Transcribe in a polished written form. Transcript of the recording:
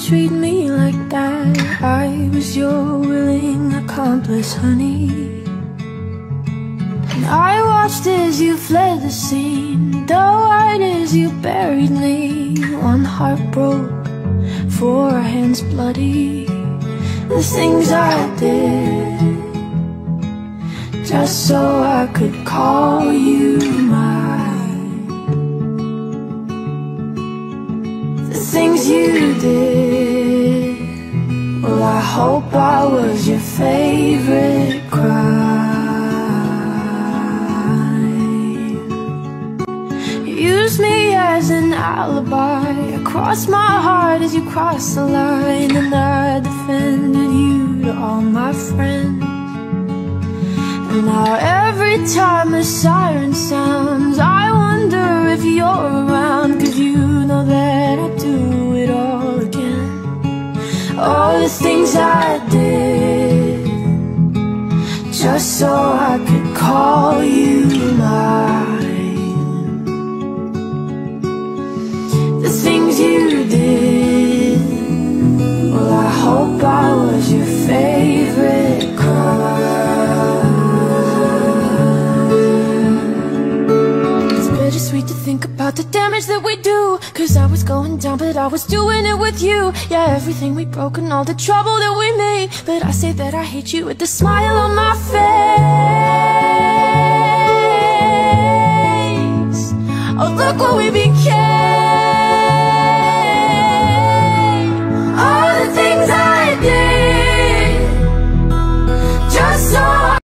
treat me like that. I was your willing accomplice, honey, and I watched as you fled the scene, died as you buried me. One heart broke, four hands bloody. The things I did just so I could call you mine. The things you did, well, I hope I was your favorite crime. You used me as an alibi, I crossed my heart as you crossed the line, and I defended you to all my friends. And now every time the siren sounds, I wonder if you're around, 'cause you know that I'd do it all again. All the things I did just so I could call you mine. The things you did, well, I hope I was your favorite crime. Sweet to think about the damage that we do, 'cause I was going down but I was doing it with you. Yeah, everything we broke and all the trouble that we made, but I say that I hate you with the smile on my face. Oh, look what we became.